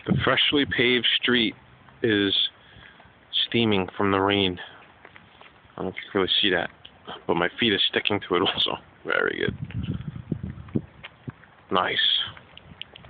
The freshly paved street is steaming from the rain. I don't know if you can really see that, but my feet are sticking to it also. Very good. Nice.